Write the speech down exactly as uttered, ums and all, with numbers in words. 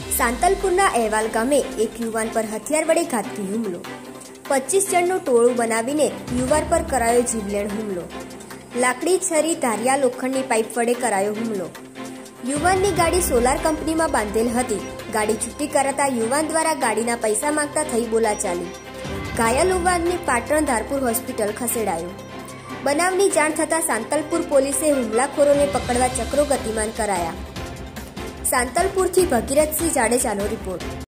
સાંતલપુરના અહેવાલ ગામે એક યુવાન પર હથિયાર વડે ઘાતકી હુમલો। પચીસ જણનું ટોળું બનાવીને યુવાન પર કરાયો જીવલેણ હુમલો। લાકડી, છરી, ધારિયા, લોખંડની પાઇપ વડે કરાયો હુમલો। યુવાનની ગાડી સોલાર કંપનીમાં બાંધેલ હતી। ગાડી છૂટી કરાતા યુવાન દ્વારા ગાડીના પૈસા માંગતા થઈ બોલાચાલી। ઘાયલ યુવાનને પાટણ ધારપુર હોસ્પિટલ ખસેડાયો। બનાવની જાણ થતાં સાંતલપુર પોલીસે હુમલાખોરોને પકડવા ચક્રો ગતિમાન કરાયા। સાંતલપુરથી ભગીરથસિંહ જાડેજાનો રિપોર્ટ।